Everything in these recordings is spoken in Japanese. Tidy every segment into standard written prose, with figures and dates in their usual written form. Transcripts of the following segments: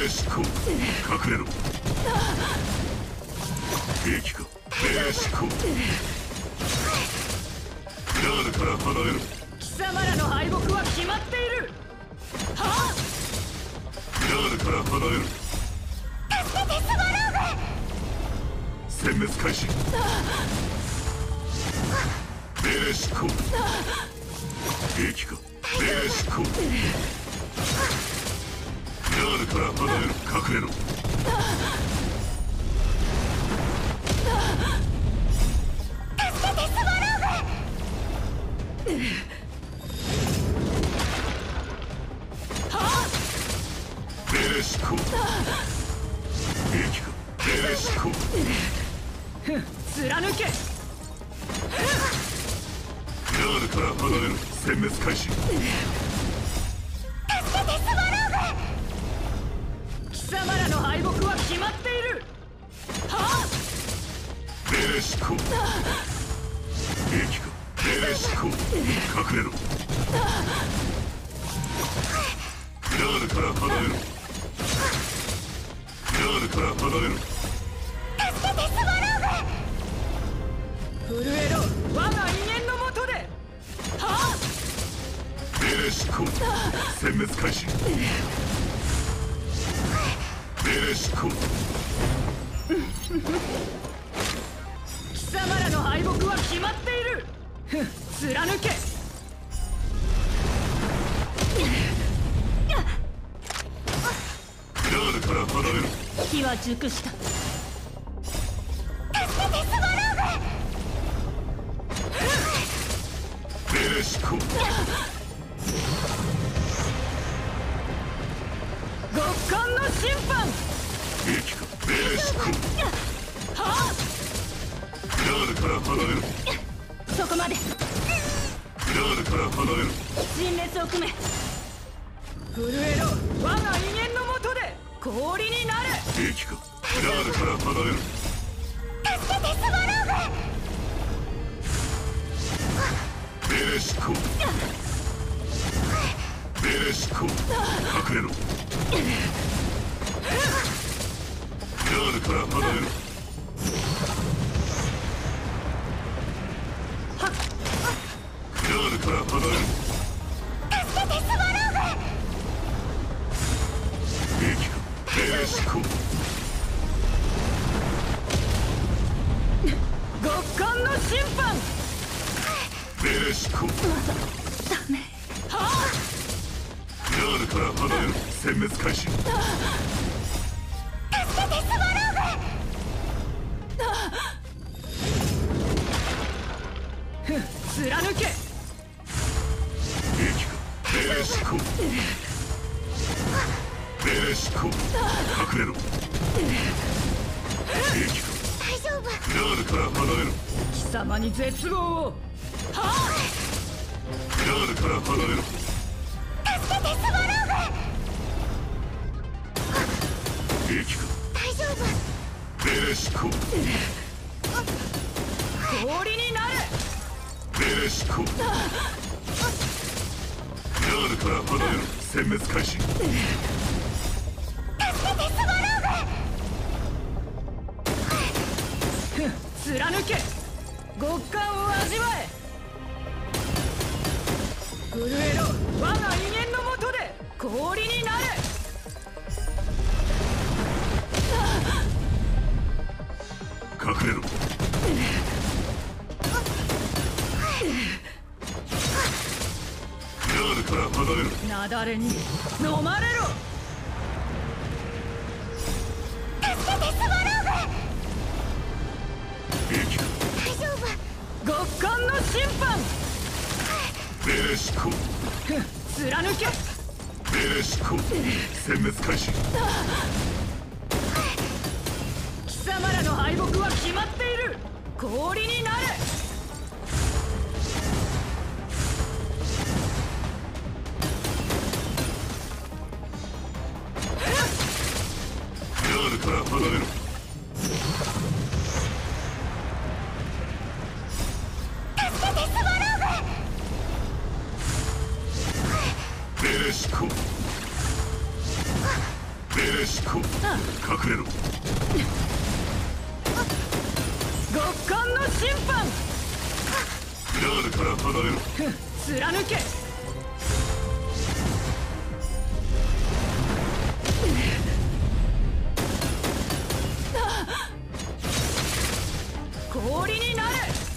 ベシコ、隠れろ。兵器か、ベシコ。ガードから離れろ。 貴様らの敗北は決まっている。はあ、 ガードから離れろ。 助けてスワロ殲滅開始。ベシコ。兵器か、ベシコ。ガードから離れろ。隠れろ。 助けてスワロベシコ。兵器か、ベシコ。 貫け。 ガードから離れろ。殲滅開始。 助けてスワロ貴様らの敗北は決まっている。はあ、 ベシコ。兵器か、ベシコ。隠れろ。ガードから離れろ。ガードから離れろ。 助けてスワロ震えろ、我が威厳のもとで。はあ、 ベシコ。殲滅開始。ベシコ。 貴様らの敗北は決まっている。貫け。 ガードから離れろ。 火は熟した。 助けてスワロベシコ。 極寒の審判。 兵器か、ベシコ。 はガードから離れろ。 あ、そこまで。 ガードから離れろ。 陣列を組め。震えろ、我が威厳のもとで氷になれ。 兵器か、ガードから離れろ。 助けてスワロベシコ。ベシコ。隠れろ。ガードから離れろ。ガードから離れろ。 助けてスワロ兵器か、ベシコ。 極寒の審判。 ベシコ。 ダメ。はガードから離れろ。殲滅開始。 助けてスワロ貫け。 兵器か、ベシコ。ベシコ。隠れろ。兵器か、 大丈夫。 ガードから離れろ。 貴様に絶望を。はガードから離れろ。 助けてスワロ兵器か、 大丈夫。 ベシコ。 あ、氷になれ。 ベシコ。ガードから離れろ。殲滅開始。 助けてスワロ貫け。極寒を味わえ。震えろ、我が威厳のもとで氷になれ。 隠れろ。ガードから離れろ。 雪崩に飲まれろ。 助けてスワロ兵器か、 大丈夫。 極寒の審判。 ベシコ。 貫け。 ベシコ。殲滅開始。 貴様らの敗北は決まっている。氷になれ。 ガードから離れろ。 助けてスワロベシコ。ベレシコ隠れろ。 極寒の審判。 グラールから離れろ。 貫け。氷になれ。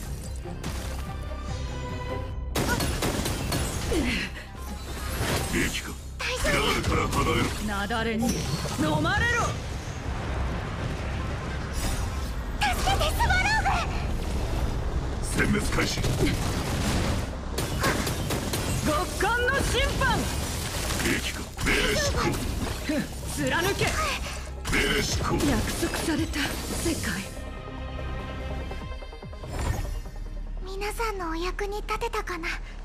平気か。グラールから離れろ。 雪崩に飲まれろ。 助けてスワロー殲滅開始。 極寒の審判。 平気か。メレシコ貫け。 メレシコ。 約束された世界。 グ。皆さんのお役に立てたかな。